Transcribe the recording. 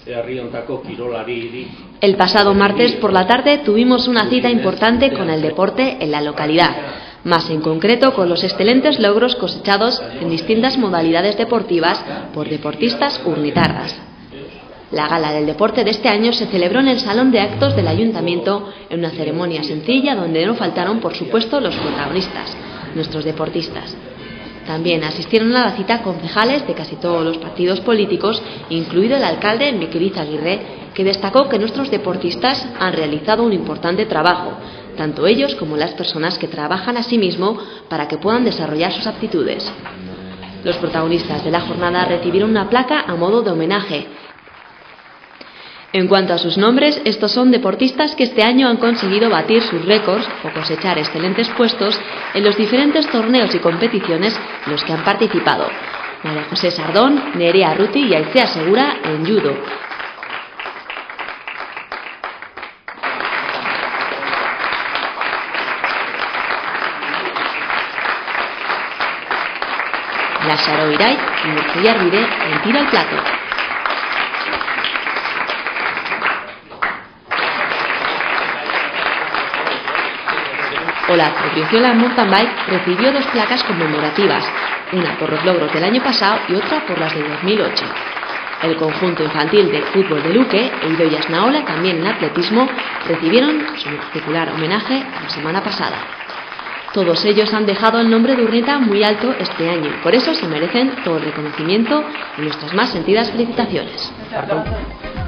El pasado martes por la tarde tuvimos una cita importante con el deporte en la localidad, más en concreto con los excelentes logros cosechados en distintas modalidades deportivas por deportistas urnitarras. La gala del deporte de este año se celebró en el Salón de Actos del Ayuntamiento en una ceremonia sencilla donde no faltaron, por supuesto, los protagonistas, nuestros deportistas. También asistieron a la cita concejales de casi todos los partidos políticos, incluido el alcalde Miquel Izaguirre, que destacó que nuestros deportistas han realizado un importante trabajo, tanto ellos como las personas que trabajan asimismo para que puedan desarrollar sus aptitudes. Los protagonistas de la jornada recibieron una placa a modo de homenaje. En cuanto a sus nombres, estos son deportistas que este año han conseguido batir sus récords o cosechar excelentes puestos en los diferentes torneos y competiciones en los que han participado. María José Sardón, Nerea Ruti y Aicea Segura en judo. La Xaro Irai y Murcia Arvide en tiro al plato. Olatz Odriozola Mountain Bike recibió 2 placas conmemorativas, una por los logros del año pasado y otra por las de 2008. El conjunto infantil de fútbol de Luque e Idoia Esnaola, también en atletismo, recibieron su particular homenaje la semana pasada. Todos ellos han dejado el nombre de Urnieta muy alto este año, por eso se merecen todo el reconocimiento y nuestras más sentidas felicitaciones.